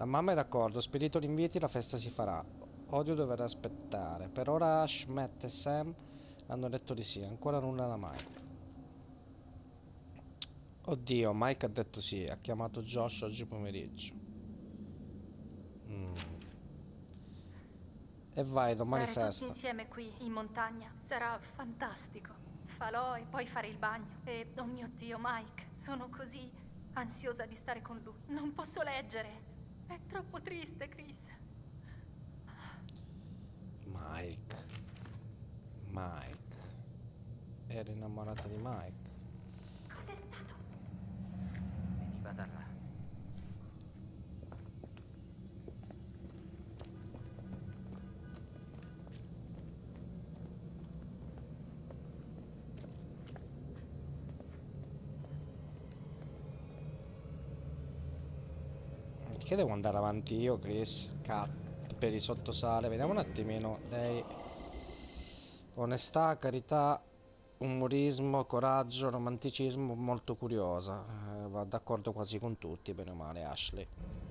La mamma è d'accordo, spedito gli inviti, la festa si farà. Odio dover aspettare. Per ora Ash, Matt e Sam hanno detto di sì, ancora nulla da Mike. Oddio, Mike ha detto sì, ha chiamato Josh oggi pomeriggio. Mm. E vai, domani Stare tutti festa. insieme qui, in montagna, sarà fantastico. Falò e poi fare il bagno. E, oh mio Dio, Mike, sono così ansiosa di stare con lui. Non posso leggere. È troppo triste, Chris. Mike. Mike. Eri innamorata di Mike. Cos'è stato? Veniva da là. Che devo andare avanti io, Chris? Per i sottosale. Vediamo un attimino. Lei. Onestà, carità, umorismo, coraggio, romanticismo, molto curiosa. Va d'accordo quasi con tutti, bene o male, Ashley.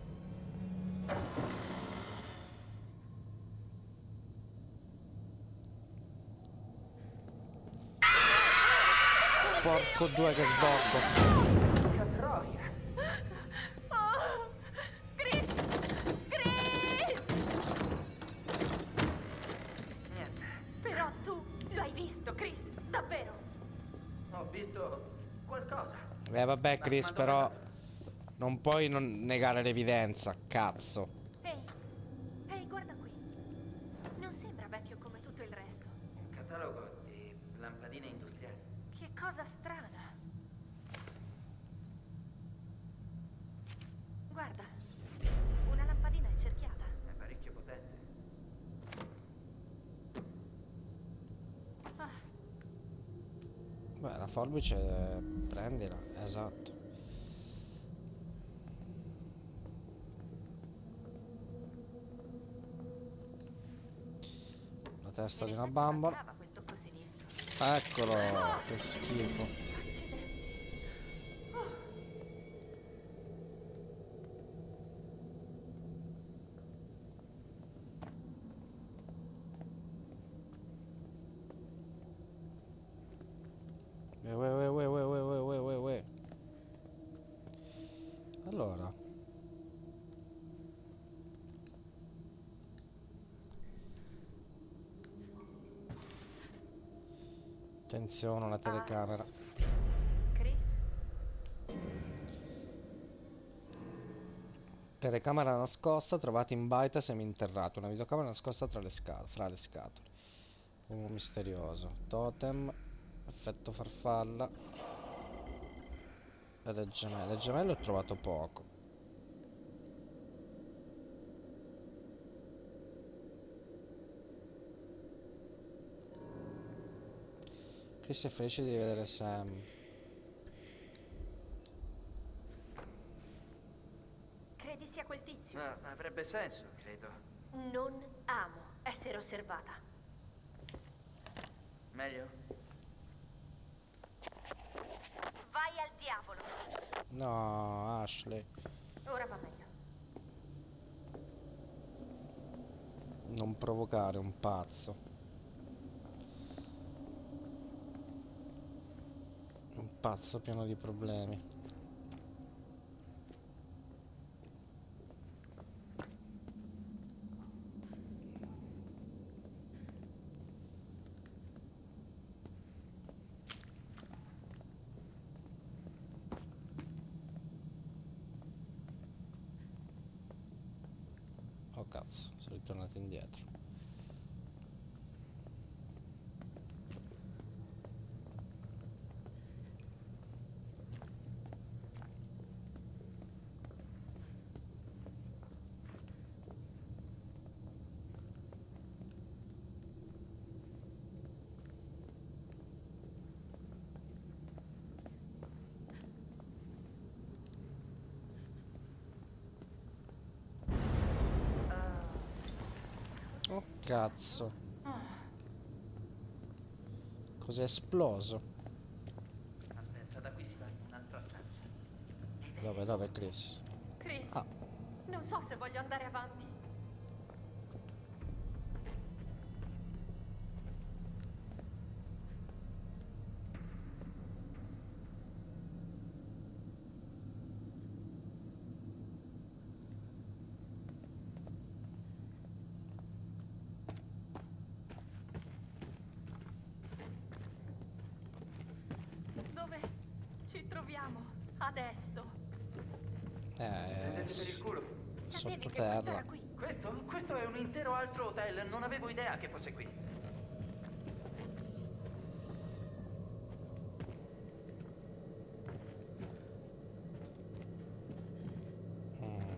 Porco due che sbocco. Che troia! Oh! Chris! Chris! Niente. Però tu lo hai visto, Chris, davvero. Ho visto qualcosa. Vabbè, Chris, Ma dove è però andato? non puoi non negare l'evidenza, cazzo. Ehi, ehi, guarda qui. Non sembra vecchio come tutto il resto. Un catalogo di lampadine industriali. Che cosa strana. Guarda, una lampadina è cerchiata. È parecchio potente. Ah, Beh, la forbice, prendila, esatto. La testa in di una effetti bambola. mancava quel tocco sinistro. Eccolo, Oh, che schifo. accidenti. Oh, Uè. Allora, attenzione alla ah, telecamera. Chris? Telecamera nascosta trovata in baita seminterrato. Una videocamera nascosta fra le scatole. Uomo misterioso. Totem. Effetto farfalla. E le gemelle. Le gemelle ho trovato poco. Chris è felice di vedere Sam. Credi sia quel tizio? Ma avrebbe senso, credo. Non amo essere osservata. Meglio? Vai al diavolo. No, Ashley. Ora va meglio. Non provocare un pazzo. Un pazzo pieno di problemi. Oh cazzo, sono ritornato indietro. Oh cazzo, Ah, cos'è esploso? Aspetta, da qui si va in un'altra stanza. Ed è Dove, Chris? Chris, Ah, Non so se voglio andare avanti. Dove ci troviamo adesso? Prendete per il culo. Sapevi che questo era Sottoterra. qui? Questo è un intero altro hotel. Non avevo idea che fosse qui. Mm.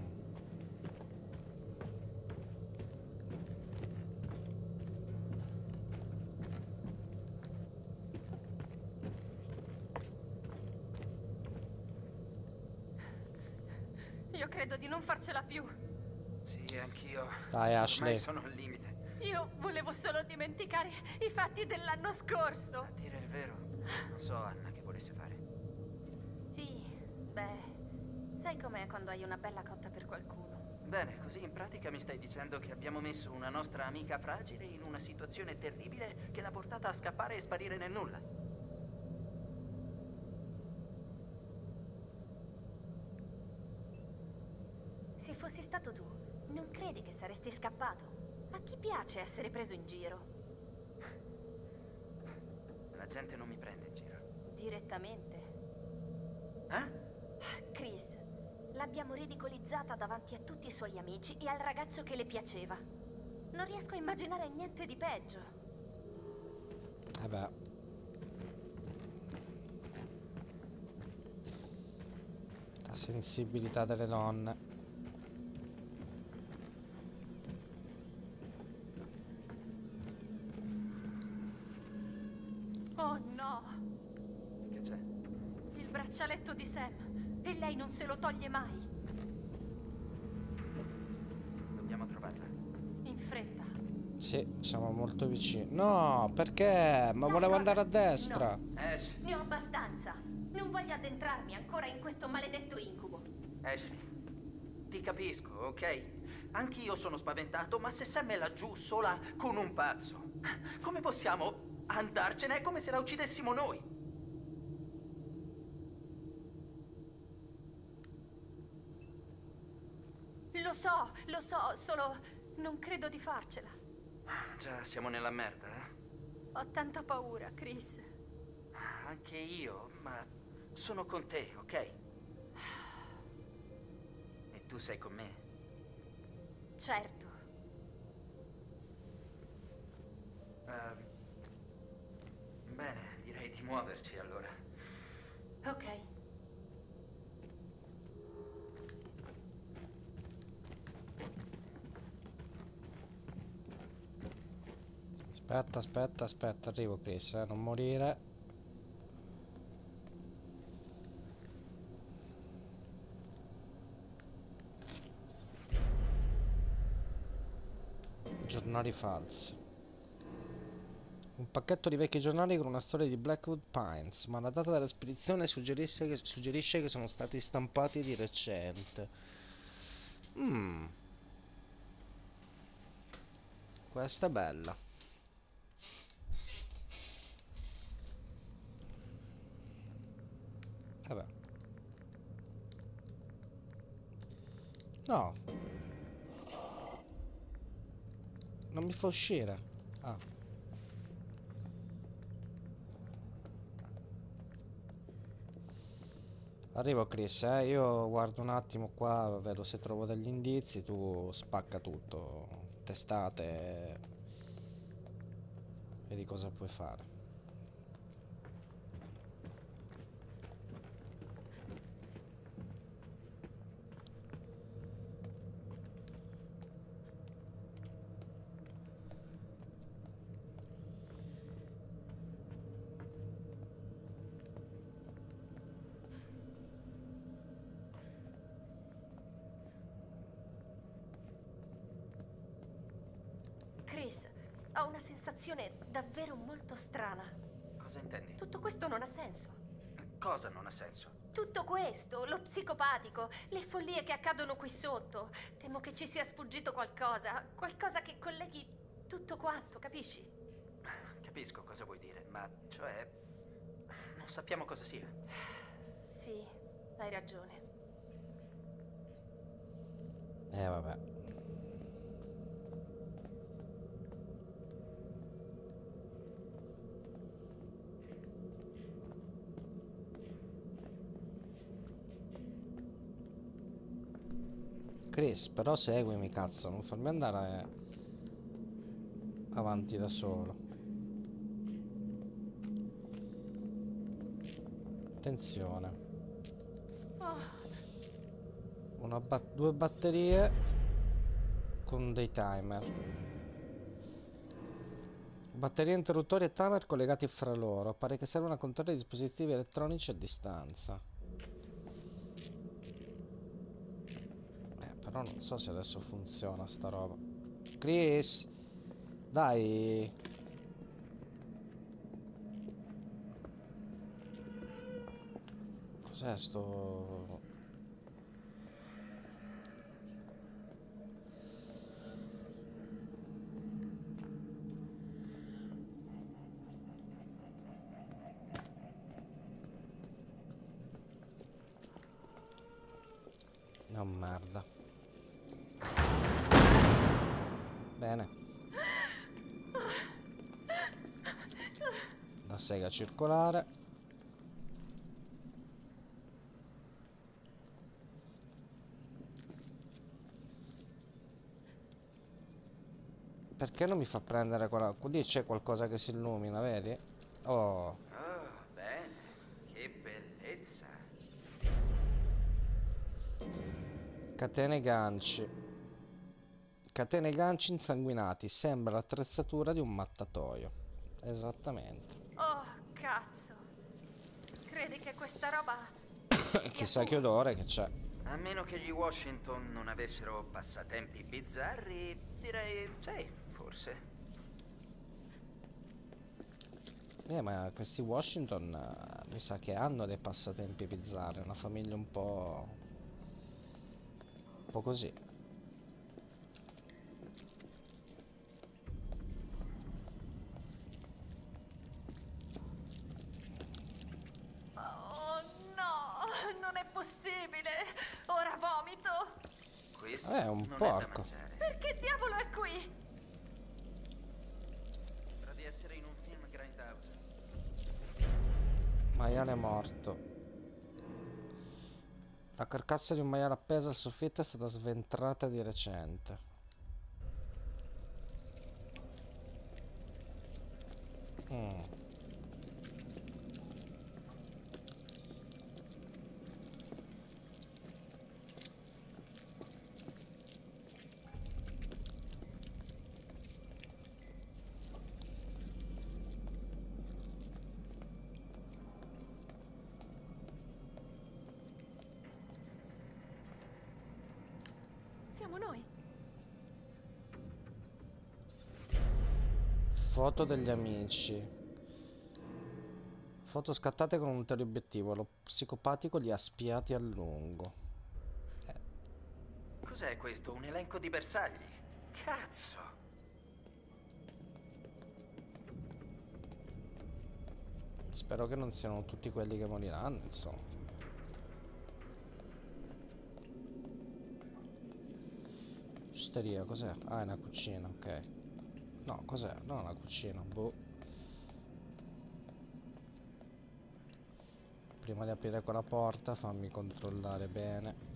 Io credo di non farcela più. Sì, anch'io. Dai, Ormai Ashley. sono al limite. Io volevo solo dimenticare i fatti dell'anno scorso. A dire il vero, non so Anna che volesse fare. Sì, beh, sai com'è quando hai una bella cotta per qualcuno? Bene, così in pratica mi stai dicendo che abbiamo messo una nostra amica fragile in una situazione terribile che l'ha portata a scappare e sparire nel nulla. Se fossi stato tu, non credi che saresti scappato? A chi piace essere preso in giro? La gente non mi prende in giro. Direttamente. Eh? Chris, l'abbiamo ridicolizzata davanti a tutti i suoi amici e al ragazzo che le piaceva. Non riesco a immaginare niente di peggio. Vabbè. La sensibilità delle donne. Oh no! Che c'è? Il braccialetto di Sam. E lei non se lo toglie mai. Dobbiamo trovarla. In fretta. Sì, siamo molto vicini. No, perché? Ma Sai volevo cosa? andare a destra. No. Ash, Ne ho abbastanza. Non voglio addentrarmi ancora in questo maledetto incubo. Ashley, ti capisco, ok? Anch'io sono spaventato, ma se Sam è laggiù sola con un pazzo, come possiamo andarcene? È come se la uccidessimo noi. Lo so, solo non credo di farcela. Già, siamo nella merda, eh? Ho tanta paura, Chris. Anche io, ma sono con te, ok? E tu sei con me? Certo. Bene, direi di muoverci allora. Ok. Aspetta, aspetta, aspetta, arrivo Chris, non morire. Giornali falsi. Un pacchetto di vecchi giornali con una storia di Blackwood Pines, ma la data della spedizione suggerisce che sono stati stampati di recente. Questa è bella. Vabbè. No. Non mi fa uscire. Ah. Arrivo Chris, io guardo un attimo qua, vedo se trovo degli indizi, tu spacca tutto, testate, vedi cosa puoi fare. Chris, ho una sensazione davvero molto strana. Cosa intendi? Tutto questo non ha senso. Cosa non ha senso? tutto questo, lo psicopatico, le follie che accadono qui sotto. Temo che ci sia sfuggito qualcosa, qualcosa che colleghi tutto quanto, capisci? Capisco cosa vuoi dire, ma cioè non sappiamo cosa sia. Sì, hai ragione. Vabbè. Chris, però seguimi, cazzo, non farmi andare avanti da solo. Attenzione. Due batterie con dei timer. Batterie, interruttori e timer collegati fra loro. Pare che serva una controllo di dispositivi elettronici a distanza. Però non so se adesso funziona sta roba. Chris, dai. Cos'è sto... No, merda. Bene. La sega circolare. Perché non mi fa prendere quella... Lì c'è qualcosa che si illumina, vedi? Oh. Oh, bene. Che bellezza. Catene e ganci. Catene e ganci insanguinati. Sembra l'attrezzatura di un mattatoio. Esattamente. Oh, cazzo. Credi che questa roba Chissà che odore che c'è. A meno che gli Washington non avessero passatempi bizzarri, direi sì, forse. Ma questi Washington mi sa che hanno dei passatempi bizzarri. Una famiglia un po' così. Oh no, non è possibile. Ora vomito. Questo È un non è da porco. mangiare. Perché diavolo è qui? Sembra di essere in un film Grindhouse. Maiale morto. La carcassa di un maiale appesa al soffitto è stata sventrata di recente. Siamo noi. Foto degli amici. Foto scattate con un teleobiettivo. Lo psicopatico li ha spiati a lungo. Cos'è questo? Un elenco di bersagli? Cazzo! Spero che non siano tutti quelli che moriranno, insomma. Osteria, cos'è? Ah, è una cucina, ok. No, cos'è? No, una cucina, boh. Prima di aprire quella porta, fammi controllare bene.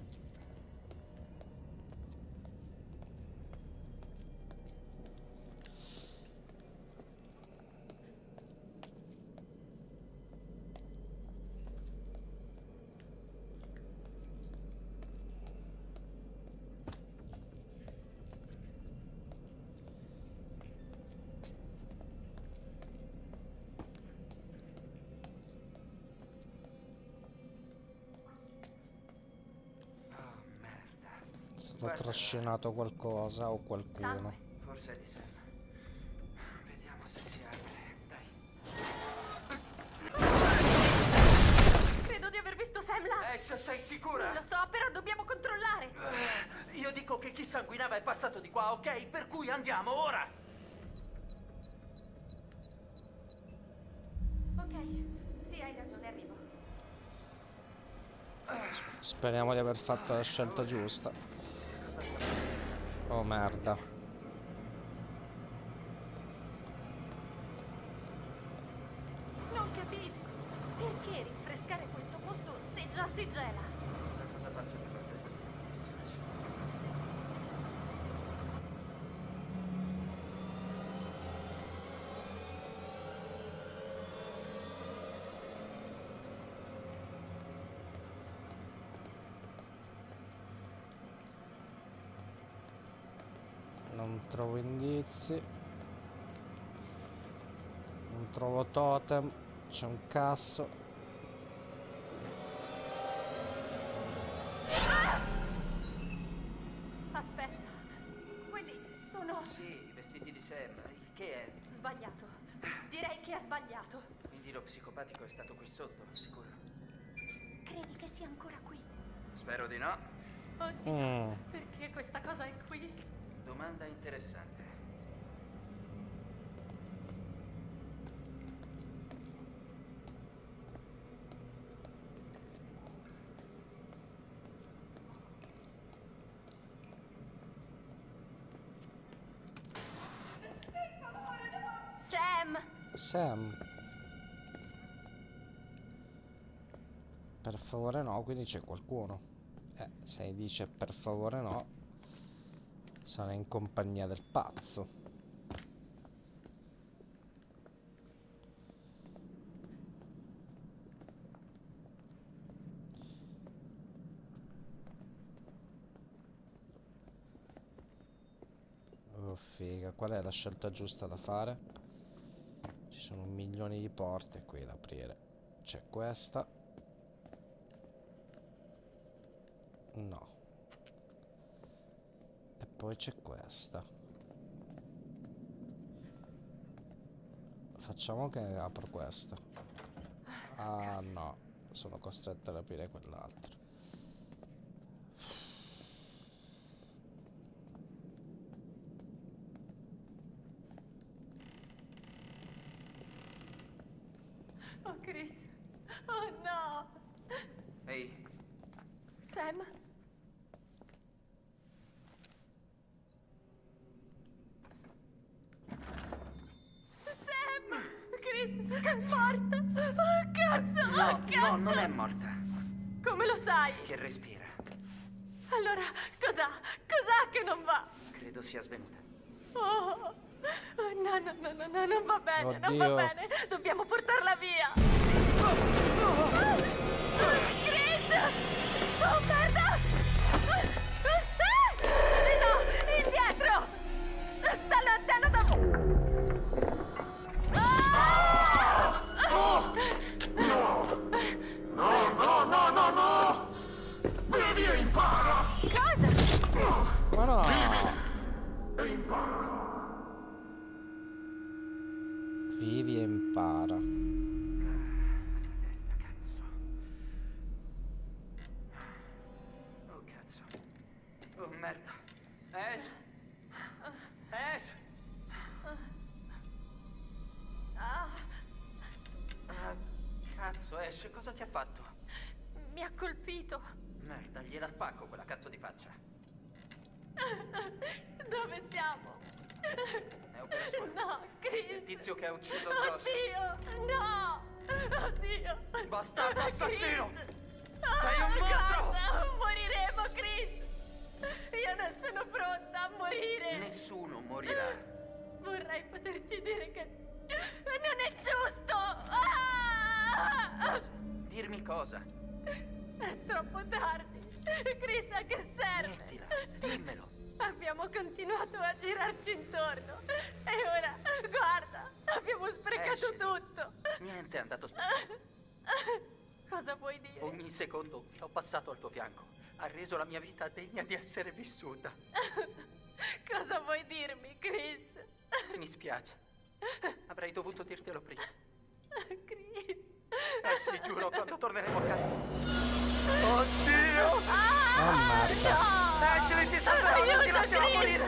È stato trascinato qualcosa o qualcuno. Sangue. Forse è di Sam. Vediamo se si apre. Dai. Credo di aver visto sei sicura? Lo so, però dobbiamo controllare. Io dico che chi sanguinava è passato di qua, ok? Per cui andiamo ora! Ok, sì, hai ragione, arrivo. Speriamo di aver fatto la scelta giusta. Questa cosa sta facendo. Oh merda. Non capisco. Perché rinfrescare questo posto se già si gela? Chissà cosa passa per la testa di questa tizia. Non trovo indizi. Non trovo totem. C'è un casso. Aspetta, quelli sono... Sì, i vestiti di Sam. Che è? Sbagliato. Direi che è sbagliato. Quindi lo psicopatico è stato qui sotto, sicuro? Credi che sia ancora qui? Spero di no. Oddio, perché questa cosa è qui? Domanda interessante. Sam! Sam. Per favore no, quindi c'è qualcuno. Se dice per favore no, sarà in compagnia del pazzo. Oh figa, qual è la scelta giusta da fare? Ci sono 1.000.000 di porte qui da aprire. C'è questa. No. E poi c'è questa. Facciamo che apro questa. Ah no, sono costretto ad aprire quell'altra. Oh, Chris. Oh, no. Ehi, Sam? Sam! Chris, è morta. Oh, cazzo! no, Oh, cazzo! no, non è morta. Come lo sai? Che respira. Allora, cos'ha che non va? Credo sia svenuta. Oh, no, no, no, no, no, non va bene, non va Oddio. bene. Dobbiamo portarla via. Chris! Oh, merda! No, indietro! Sta lontano da... No! Bevi e impara! Cosa? Ma no! E impara! Vivi e impara. La testa, cazzo. Oh, cazzo. Oh, merda. Ash! Ash! Ah, Ah, cazzo, Ash, cosa ti ha fatto? mi ha colpito. Merda, gliela spacco quella cazzo di faccia. Dove siamo? È opera sua. No, Chris. Il tizio che ha ucciso Josh. Oddio, no! Oddio! Bastardo assassino! Chris. Sei un mostro! Guarda, moriremo, Chris! Io non sono pronta a morire! Nessuno morirà. Vorrei poterti dire che non è giusto! Ah! Cosa? Dirmi cosa? È troppo tardi! Chris, a che serve? Smettila, dimmelo. Abbiamo continuato a girarci intorno e ora, guarda, abbiamo sprecato Ash. tutto. Niente è andato spazio. Cosa vuoi dire? Ogni secondo che ho passato al tuo fianco ha reso la mia vita degna di essere vissuta. Cosa vuoi dirmi, Chris? Mi spiace. Avrei dovuto dirtelo prima. Chris. Ashley, giuro, quando torneremo a casa Oddio! Oh merda. Ashley, ti salverò, non ti lascerò morire!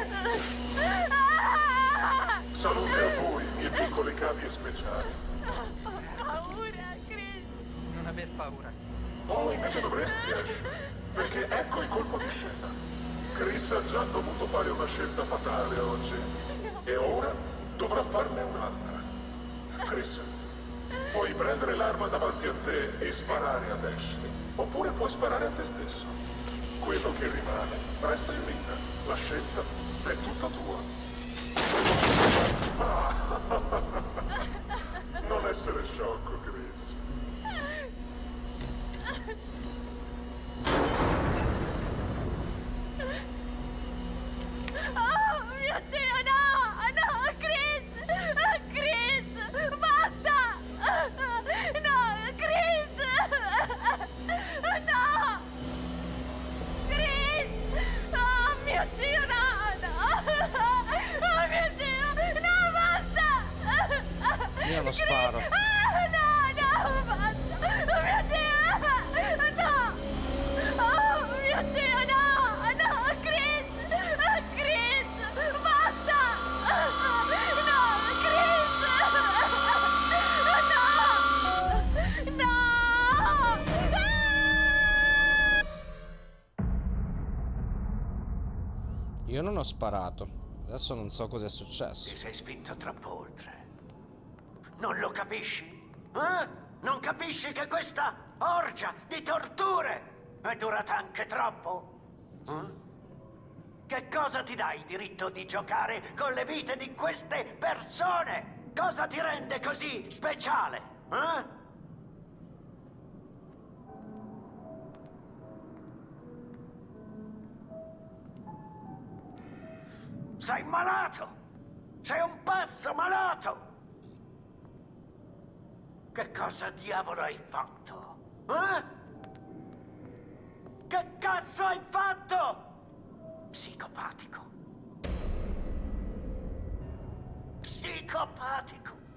Salute a voi, miei piccoli cavi speciali. Paura, Chris. Non aver paura. Oh, invece dovresti, Ash. Perché ecco il colpo di scena. Chris ha già dovuto fare una scelta fatale oggi. E ora dovrà farne un'altra. Chris, puoi prendere l'arma davanti a te e sparare ad Ashley. Oppure puoi sparare a te stesso. Quello che rimane resta in vita. La scelta è tutta tua. Non essere sciocco, Chris. Oh mio Dio, no! No, Chris! Chris! Basta! No, Chris! No! Chris! Oh mio Dio, no! No! Oh mio Dio! No, basta! Io non sparo. No, no, basta! Oh mio Dio! No! Oh mio Dio, no! No, Chris! Chris! Basta! No, Chris! No! No! Io non ho sparato. Adesso non so cosa è successo. Ti sei spinto troppo oltre. Non lo capisci? Eh? Non capisci che questa orgia di torture è durata anche troppo? Che cosa ti dà il diritto di giocare con le vite di queste persone? Cosa ti rende così speciale? Sei malato! Sei un pazzo malato! Che cosa diavolo hai fatto? Che cazzo hai fatto? Psicopatico. Psicopatico.